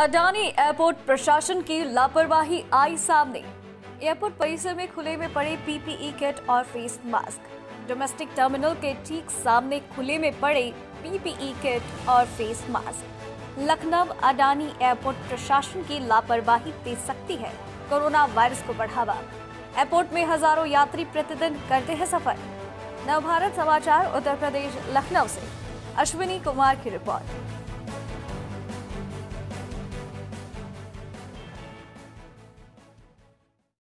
Adani airport प्रशासन की लापरवाही आई सामने। एयरपोर्ट परिसर में खुले में पड़े पीपीई किट और फेस मास्क। डोमेस्टिक टर्मिनल के ठीक सामने खुले में पड़े पीपीई किट और face mask. Lucknow Adani airport प्रशासन की लापरवाही दे सकती है कोरोना वायरस को बढ़ावा। एयरपोर्ट में हजारों यात्री प्रतिदिन करते हैं सफर। नवभारत समाचार उत्तर प्रदेश लखनऊ से अश्विनी कुमार की रिपोर्ट।